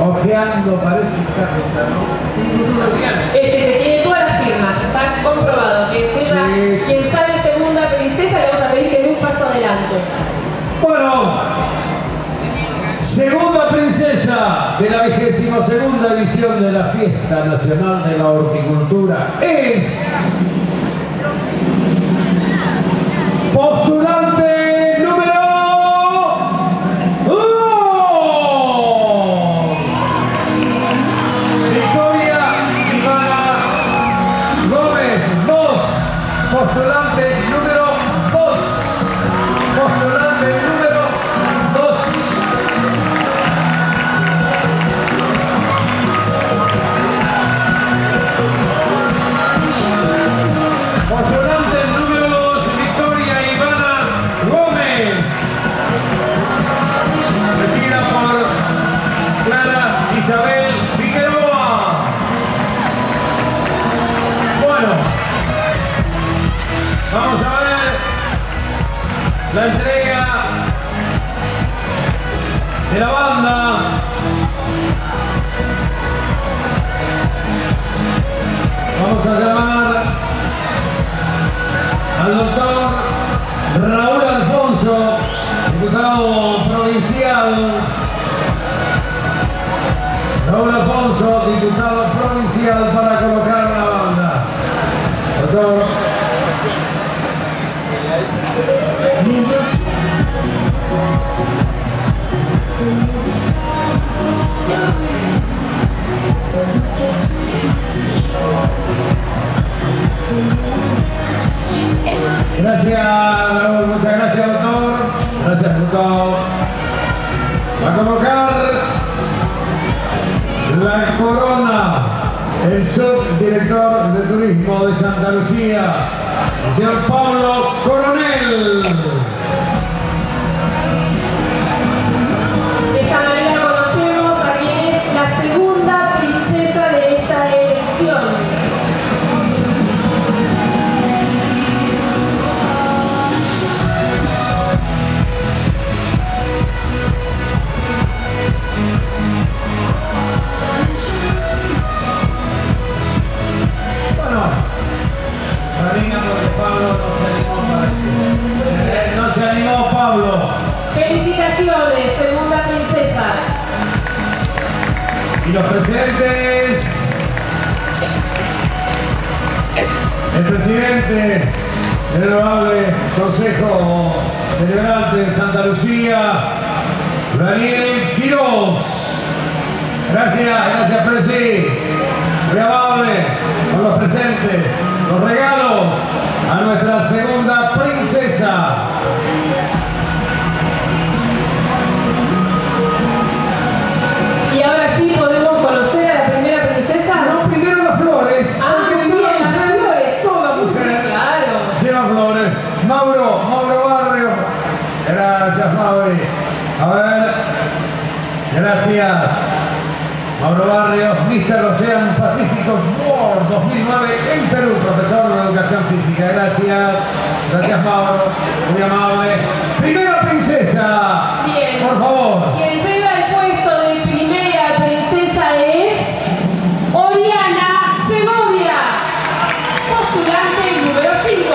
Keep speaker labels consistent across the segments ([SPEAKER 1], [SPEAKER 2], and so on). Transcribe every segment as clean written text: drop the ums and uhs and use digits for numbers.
[SPEAKER 1] ojeando, parece carta, ¿no?
[SPEAKER 2] Ese que tiene todas las firmas, está comprobado. Que sepa,
[SPEAKER 1] Sí.
[SPEAKER 2] quien sale segunda princesa, le vamos a pedir que dé un paso adelante.
[SPEAKER 1] Bueno, segunda princesa de la 22ª edición de la Fiesta Nacional de la Horticultura es postulante número 2. Victoria Ivana Gómez, 2. Postulante número 2. Postulante número 2. Postulante número 2, Victoria Ivana Gómez. Retira por Clara Isabel Figueroa. Bueno, vamos a ver la entrega de la banda. Vamos a llamar al doctor Raúl Alfonso, diputado provincial. Raúl Alfonso, diputado provincial, para colocar la banda. Doctor. Gracias, Raúl. Muchas gracias, doctor. Gracias, doctor. Va a colocar la corona el subdirector de turismo de Santa Lucía, el señor Pablo Coronel.
[SPEAKER 2] De esta manera conocemos a quien es la segunda princesa de esta elección.
[SPEAKER 1] Bueno, Marina, porque Pablo no se animó, parece. No se animó Pablo.
[SPEAKER 2] Felicitaciones, segunda princesa.
[SPEAKER 1] Y los presidentes, el presidente del honorable Consejo Deliberante de Santa Lucía, Daniel Quirós. Gracias, Presi. Muy amable con los presentes, los regalos a nuestra segunda princesa.
[SPEAKER 2] Y ahora sí podemos conocer a la primera princesa.
[SPEAKER 1] No, primero las flores.
[SPEAKER 2] Ah,
[SPEAKER 1] porque
[SPEAKER 2] bien, las flores.
[SPEAKER 1] Toda mujer
[SPEAKER 2] Claro.
[SPEAKER 1] lleva flores. Mauro Barrio. Gracias, Mauri. A ver. Gracias. Mauro Barrios, Mr. Ocean Pacífico World 2009 en Perú, profesor de Educación Física. Gracias Mauro, muy amable. Primera princesa,
[SPEAKER 2] Bien.
[SPEAKER 1] por favor.
[SPEAKER 2] Quien lleva el puesto de primera princesa es Oriana Segovia, postulante número 5.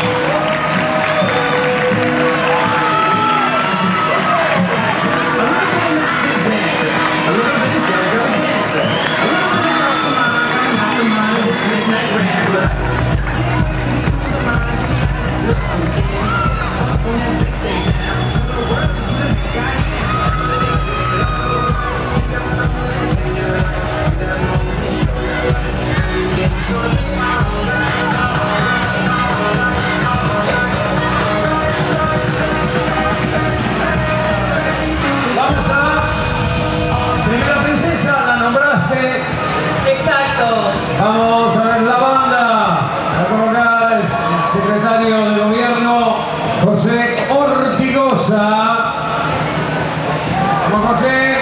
[SPEAKER 1] Vamos a primera princesa, la nombraste.
[SPEAKER 2] Exacto.
[SPEAKER 1] Vamos a ver la banda. A colocar el secretario de gobierno, José Ortigosa. Vamos, José.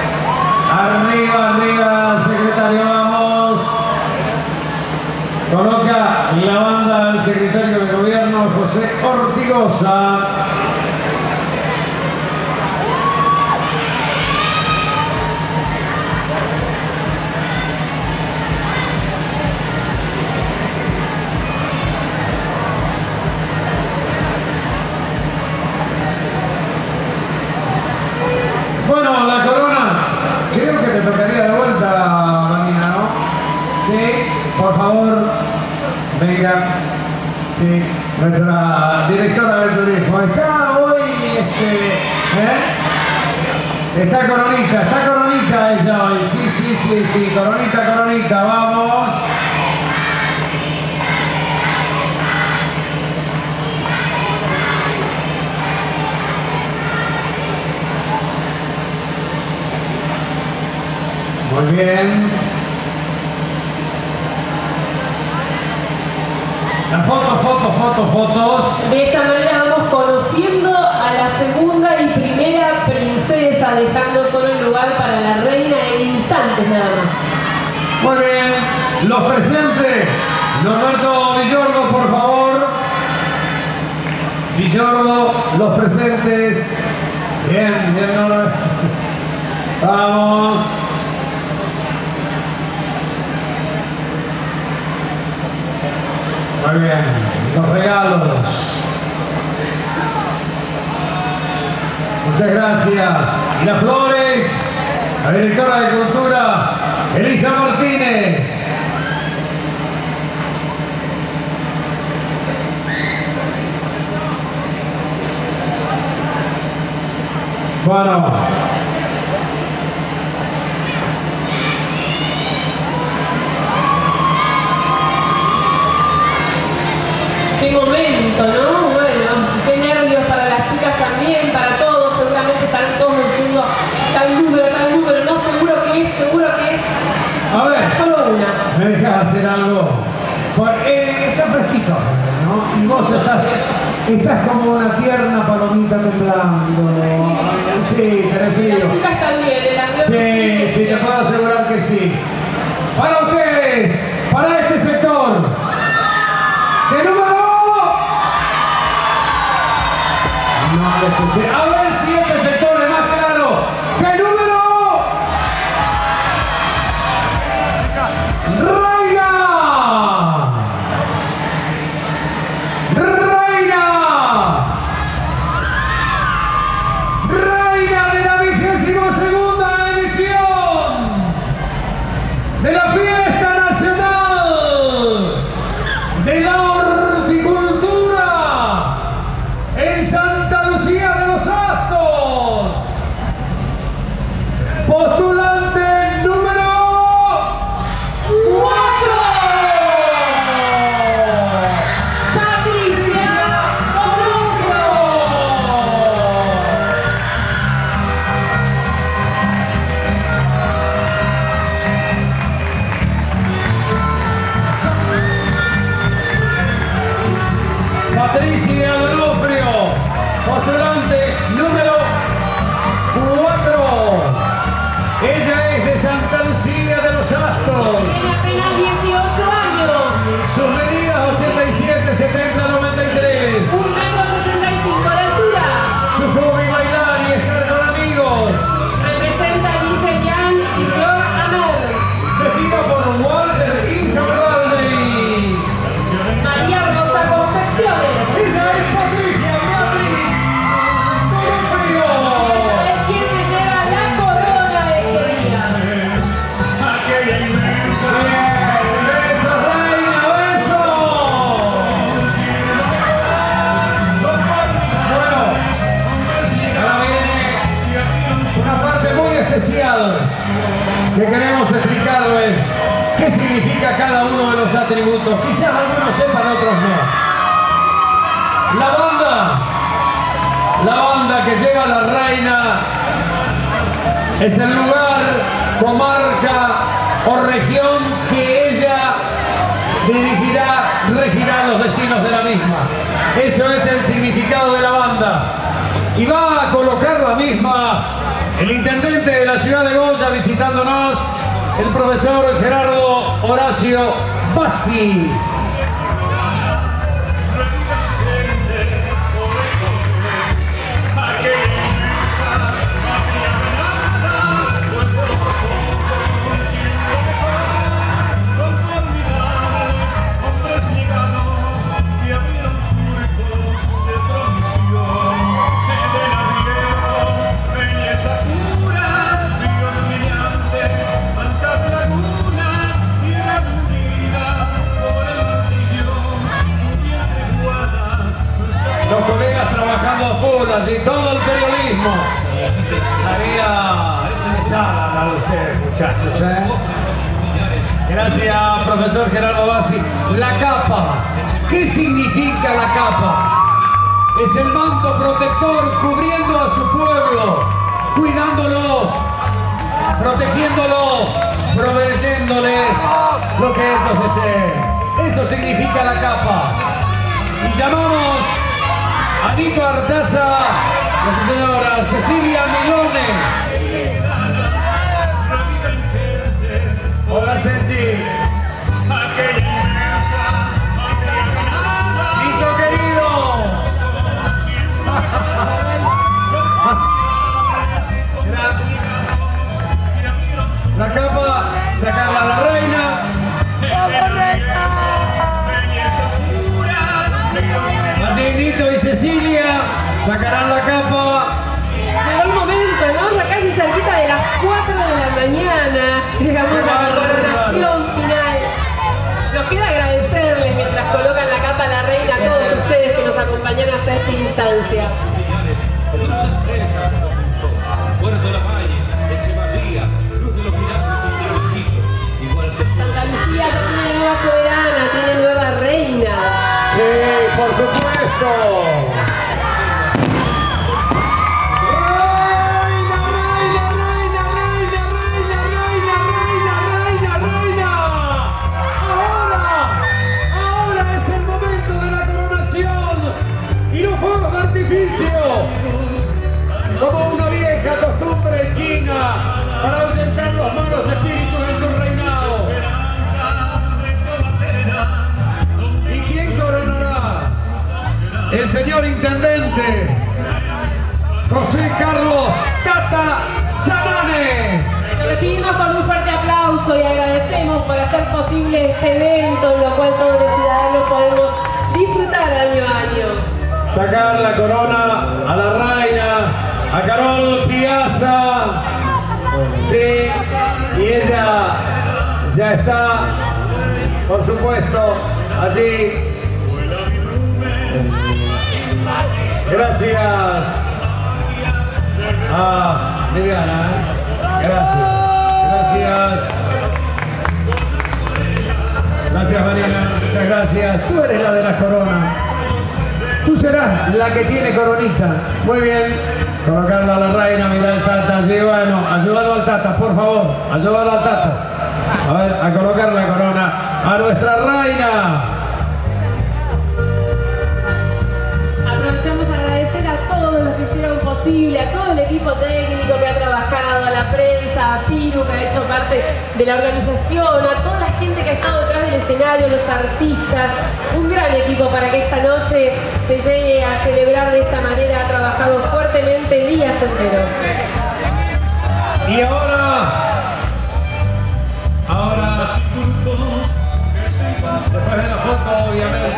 [SPEAKER 1] Arriba, secretario, vamos. Coloca la banda al secretario de gobierno, José Ortigosa. por favor, venga. Sí, nuestra directora del turismo. Está hoy, está coronita ella hoy. Sí, coronita, vamos. Muy bien. Las fotos.
[SPEAKER 2] De esta manera vamos conociendo a la segunda y primera princesa, dejando solo el lugar para la reina en instantes nada más.
[SPEAKER 1] Muy bien. Los presentes. Norberto Villordo, por favor. Villordo, los presentes. Bien, Norberto. Vamos. Muy bien, los regalos. Muchas gracias. Y las flores, la directora de Cultura, Elisa Martínez. Bueno.
[SPEAKER 2] Qué momento, ¿no? Bueno, qué nervios para las chicas también, para todos, seguramente están todos diciendo tal número, no, seguro que es.
[SPEAKER 1] A ver,
[SPEAKER 2] Solo una.
[SPEAKER 1] ¿me dejas hacer algo? Está fresquito, ¿no? Y vos estás como una tierna palomita temblando. Sí, tenés frío.
[SPEAKER 2] Las chicas también,
[SPEAKER 1] Sí, te puedo asegurar que sí. Para ustedes, para este sector, ¿qué número? No lo escuché. A ver si este sector es más claro. ¿Qué número? ¡Reina! De la 22ª edición de la Fiesta Nacional de la Horticultura en Santa Lucía de los Astos. Postulante número 4.
[SPEAKER 2] Patricia Orozco.
[SPEAKER 1] Patricia D'Onofrio, postulante número 4. Ella es de Santa Lucía de los Astos.
[SPEAKER 2] Tiene apenas 18 años.
[SPEAKER 1] Sus medidas 87, 70, 93.
[SPEAKER 2] 1,65 m de altura.
[SPEAKER 1] Su hobby bailar y estar con amigos.
[SPEAKER 2] Representa a Lisa Yang y Flor Amer.
[SPEAKER 1] Se fija por Walter Insaurralde.
[SPEAKER 2] María Rosa Confecciones.
[SPEAKER 1] Ella es Patricia Beatriz D'Onofrio.
[SPEAKER 2] Ella es quien se lleva la corona de este día.
[SPEAKER 1] Bien, besos, reina, besos. Bueno, ahora viene una parte muy especial que queremos explicarles qué significa cada uno de los atributos. Quizás algunos sepan, otros no. La banda que lleva a la reina es el lugar, comarca o región que ella regirá los destinos de la misma. Eso es el significado de la banda. Y va a colocar la misma el intendente de la ciudad de Goya visitándonos, el profesor Gerardo Horacio Bassi. muchachos, ¿eh? Gracias, profesor Gerardo Bassi. La capa. ¿Qué significa la capa? Es el manto protector cubriendo a su pueblo, cuidándolo, protegiéndolo, proveyéndole lo que ellos deseen. Eso significa la capa. Y llamamos a Nito Artaza, la señora Cecilia Milone. Hola, Ceci. Nito querido. La capa, sacarla a la reina. Así Nito y Cecilia sacarán la capa.
[SPEAKER 2] Llegó el momento, ¿no? Ya casi cerquita de las 4 de la mañana. Llegamos a la coronación final. Nos queda agradecerles mientras colocan la capa a la reina a todos ustedes que nos acompañaron hasta esta instancia. Santa Lucía ya tiene nueva soberana, tiene nueva reina.
[SPEAKER 1] Sí, por supuesto. Como una vieja costumbre china para ahuyentar los malos espíritus en tu reinado. ¿Y quién coronará? El señor intendente José Carlos Tata Sanane.
[SPEAKER 2] Lo recibimos con un fuerte aplauso y agradecemos por hacer posible este evento en lo cual todos los ciudadanos podemos disfrutar año a año.
[SPEAKER 1] Sacar la corona a la reina, a Carol Piazza. Sí, y ella ya está, por supuesto, allí. Gracias a Viviana, gracias. Gracias, Mariana, muchas gracias. Tú eres la de la corona. Tú serás la que tiene coronita. Muy bien. Colocarla a la reina, mirar al Tata. Sí, bueno, ayúdalo al Tata, por favor. Ayúdalo al Tata. A ver, a colocar la corona a nuestra reina.
[SPEAKER 2] Aprovechamos a agradecer a todos los que hicieron posible, a todo el equipo técnico que ha trabajado, a la prensa, a Piru que ha hecho parte de la organización, a toda la gente que ha estado detrás del escenario, los artistas, un gran equipo para que esta noche se llegue a celebrar de esta manera, ha trabajado fuertemente días enteros.
[SPEAKER 1] Y ahora, después de la foto, obviamente.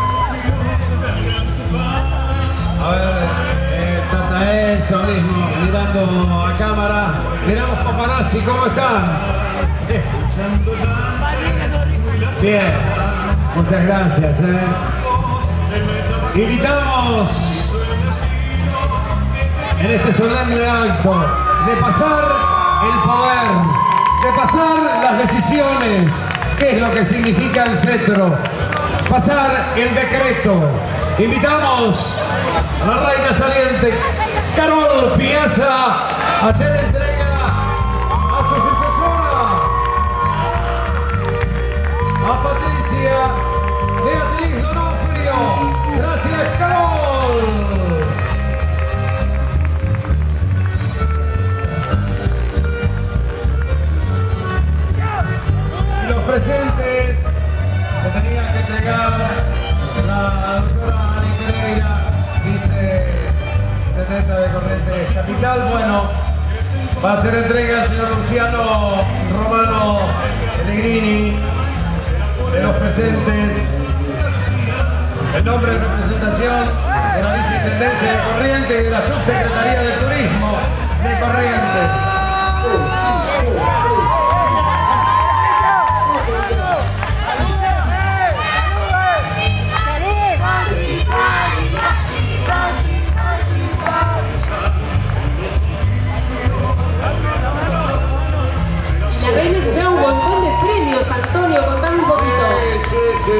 [SPEAKER 1] A ver, Tata eso mismo, mirando a cámara. Miramos paparazzi, ¿cómo están? Sí. Bien, muchas gracias. Invitamos en este solemne acto de pasar el poder, de pasar las decisiones, que es lo que significa el cetro, pasar el decreto. Invitamos a la reina saliente, Carol Piazza, a hacer entrega a su sucesora, a Patricia Beatriz Donofrio. Gracias, Carol. Y los presentes que tenían que entregar la doctora viceintendente de Corrientes Capital, bueno, va a hacer entrega al señor Luciano Romano Pellegrini de los presentes en nombre de representación de la viceintendencia de Corrientes y de la subsecretaría de Turismo de Corrientes.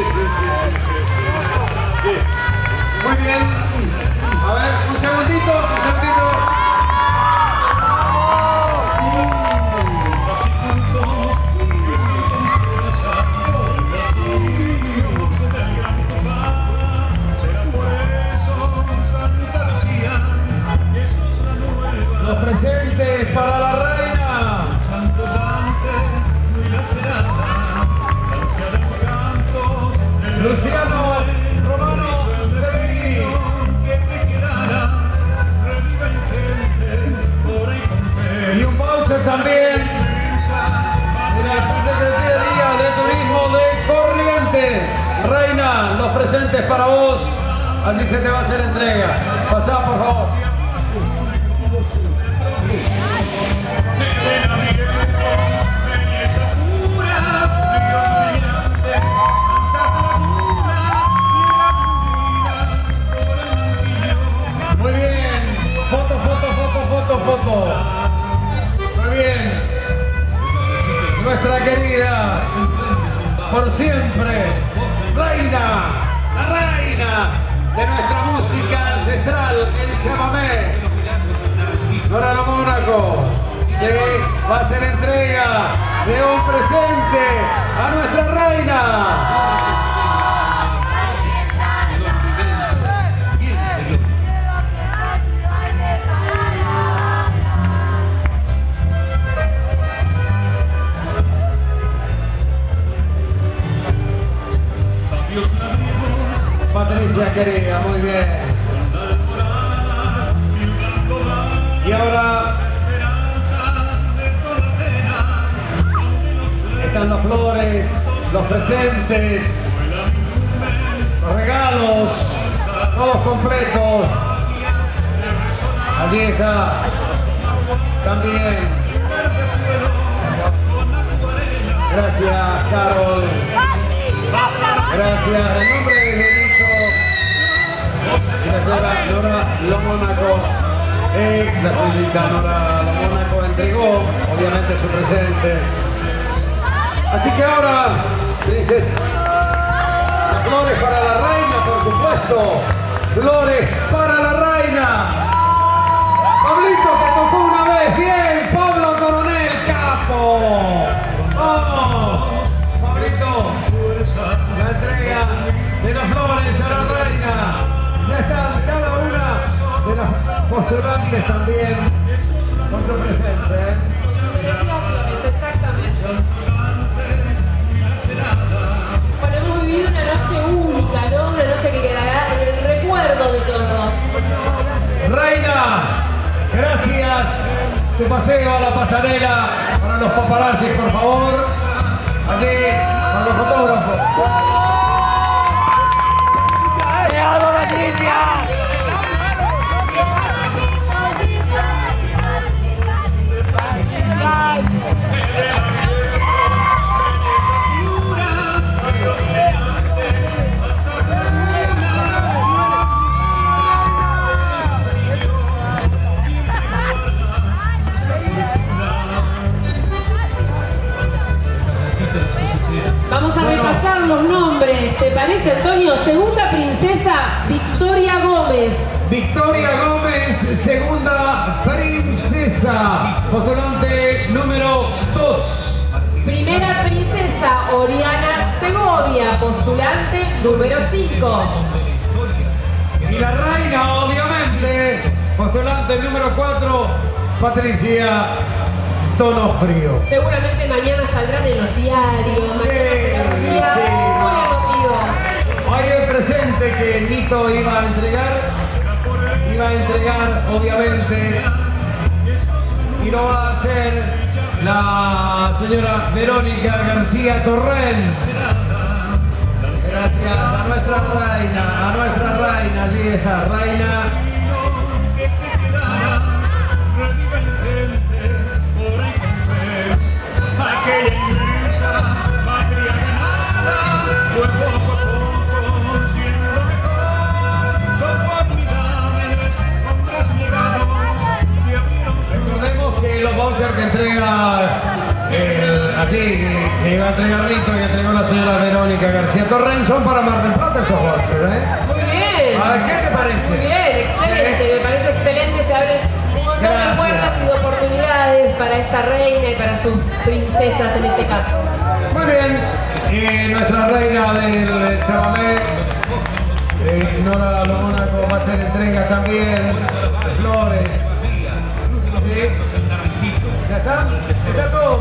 [SPEAKER 1] Sí. Muy bien. A ver, un segundito. Los presentes para la reina. Luciano Romano Federici. Y un voucher también de la Secretaría de Turismo de Corrientes. Reina, los presentes para vos. Así se te va a hacer entrega. Pasá, por favor. Muy bien. Foto. Muy bien. Nuestra querida, por siempre, reina, la reina de nuestra música ancestral, el chamamé. Nora Mónaco, que va a hacer entrega de un presente a nuestra reina. Patricia querida, muy bien. Y ahora están las flores, los presentes, los regalos, todos completos. Allí está también. Gracias, Carol. Gracias. En nombre de Benito y la señora Nora Mónaco, la señorita Nora Mónaco entregó obviamente su presente. Así que ahora dices, las flores para la reina, por supuesto. Flores para la reina. Pablito, que tocó una vez. Bien, Pablo Coronel, capo. ¡Vamos! Pablito, la entrega de las flores a la reina. Ya están cada una de las postulantes también con su presente.
[SPEAKER 2] Exactamente. Bueno, hemos vivido una noche única, ¿no? Una noche que quedará en el recuerdo de todos.
[SPEAKER 1] Reina, gracias. Tu paseo a la pasarela para los paparazzis, por favor. Allí, para los fotógrafos.
[SPEAKER 2] Vamos a repasar los nombres, ¿te parece, Antonio? Segunda princesa, Victoria Gómez.
[SPEAKER 1] Victoria Gómez, segunda princesa, postulante número 2.
[SPEAKER 2] Primera princesa, Oriana Segovia, postulante número 5.
[SPEAKER 1] Y la reina, obviamente, postulante número 4, Patricia Donofrio.
[SPEAKER 2] Seguramente mañana saldrán en los diarios. Mañana será un día muy emotivo.
[SPEAKER 1] Hay el presente que Nito iba a entregar, obviamente, y lo va a hacer la señora Verónica García Torrent. Gracias a nuestra reina, allí está, reina. Recordemos que los vouchers que entrega aquí que iba a entregar Rito y entregó la señora Verónica García Torren, son para Mar del Plata esos postres, ¿eh?
[SPEAKER 2] Muy bien.
[SPEAKER 1] A ver, ¿qué te parece?
[SPEAKER 2] Muy bien, excelente. Me parece excelente. Se abren un montón de puertas y de oportunidades para esta reina y para sus princesas en este caso.
[SPEAKER 1] Muy bien. Nuestra reina del chamamé, Nora Mónaco, va a hacer entrega también de flores. ¿Sí? ¿Ya está? ¿Está todo?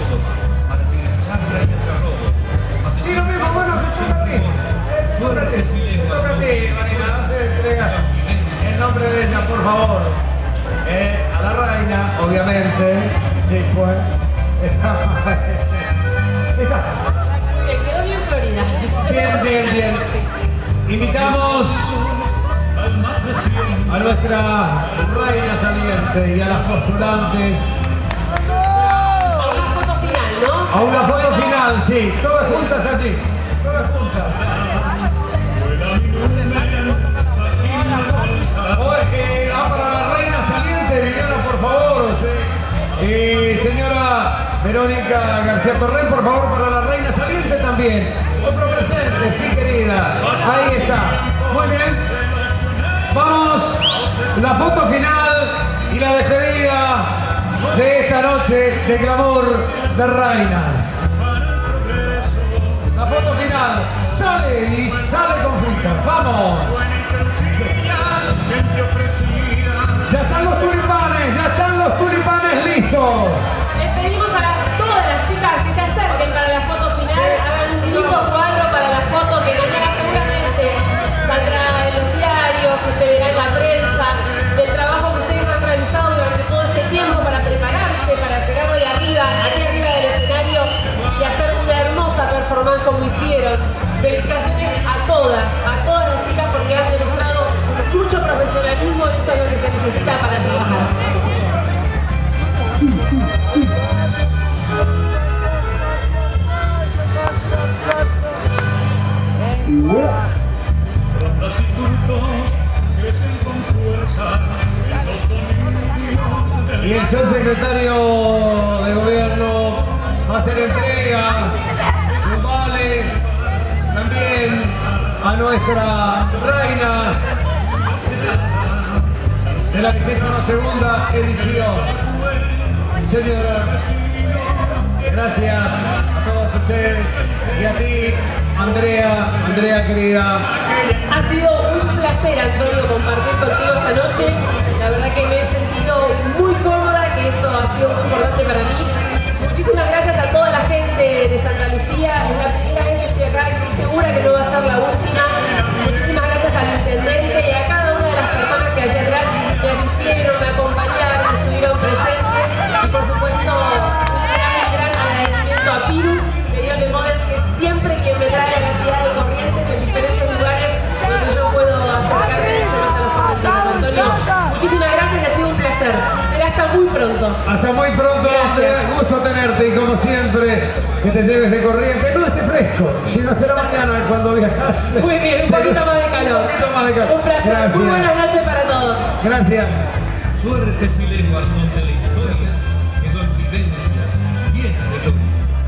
[SPEAKER 1] Sí, lo mismo, bueno, te toca a ti, Marina, va a hacer entrega en nombre de ella, por favor. A la reina, obviamente, sí, pues, está.
[SPEAKER 2] Muy bien, quedó bien Florida.
[SPEAKER 1] Bien, bien, bien. Invitamos a nuestra reina saliente y a las postulantes
[SPEAKER 2] A una foto final, ¿no?
[SPEAKER 1] a una foto final, sí, todas juntas allí, todas juntas. Para la reina saliente, Viviana, por favor. Señora Verónica García Torren, por favor, para la reina saliente también. Otro presente, sí, querida. Ahí está. Muy bien. Vamos, la foto final y la despedida de esta noche de glamour de reinas. La foto final sale y sale con frita. ¡Vamos! Ya están los tulipanes listos.
[SPEAKER 2] Les pedimos a todas las chicas que se acerquen para la foto final, hagan un lindo cuadro para la foto que mañana seguramente saldrá en los diarios, que se verá en la prensa, del trabajo que ustedes han realizado durante todo este tiempo para prepararse, para llegar hoy arriba, aquí arriba del escenario y hacer una hermosa performance como hicieron. Felicitaciones a todas las chicas porque han demostrado mucho profesionalismo y eso es lo que se necesita para trabajar.
[SPEAKER 1] Y el señor secretario de gobierno va a hacer entrega de vale también a nuestra reina de la 22ª edición. Señora, gracias a todos ustedes y a ti, Andrea querida.
[SPEAKER 2] Ha sido un placer, Antonio, compartir contigo esta noche. La verdad que me he sentido muy cómoda, que eso ha sido muy importante para mí. Muchísimas gracias a toda la gente de Santa Lucía. Es la primera vez que estoy acá y estoy segura que no va a ser la última. Muchísimas gracias al intendente y a cada una de las personas que allá atrás me asistieron, me acompañaron, estuvieron presentes. Y por supuesto, un gran agradecimiento a Piru, Mediole Models, que es siempre quien me trae a la ciudad de Corrientes en diferentes lugares donde yo puedo acercarme mucho más a los correntinos. Antonio, muchísimas gracias y ha sido un placer. Será hasta muy pronto.
[SPEAKER 1] Hasta muy pronto, Andrea. Gusto tenerte y como siempre, que te lleves de Corrientes. No esté fresco, sino que la mañana cuando viajas.
[SPEAKER 2] Muy bien, un poquito más de calor.
[SPEAKER 1] Un poquito más de calor.
[SPEAKER 2] Un placer.
[SPEAKER 1] Gracias.
[SPEAKER 2] Muy buenas noches para todos.
[SPEAKER 1] Gracias.
[SPEAKER 3] Suertes y lenguas donde la historia quedó en vivencia llena de gloria.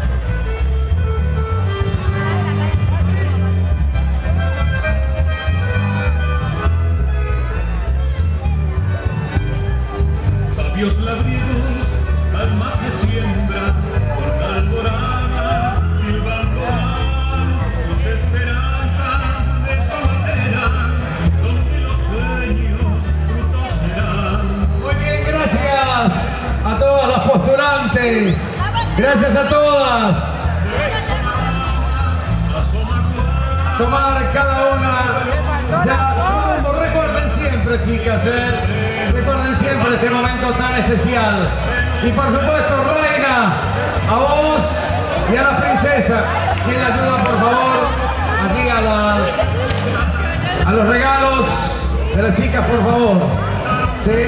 [SPEAKER 3] Sabios labriegos, almas de siembra, por la alborada, silbando van sus esperanzas de conocerán, donde los sueños frutos serán.
[SPEAKER 1] Muy bien, gracias a todas las postulantes. Gracias a todas. Tomar cada una. Ya, recuerden siempre, chicas, recuerden siempre este momento tan especial. Y por supuesto, reina, a vos y a la princesa. ¿Quién la ayuda, por favor? Allí a los regalos de las chicas, por favor. ¿Sí?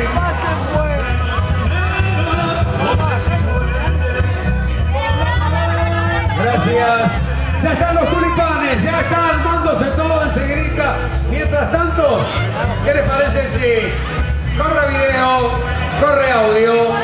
[SPEAKER 1] Gracias. Ya están los tulipanes, ya está armándose todo enseguida. Mientras tanto, ¿qué les parece si corre video, corre audio?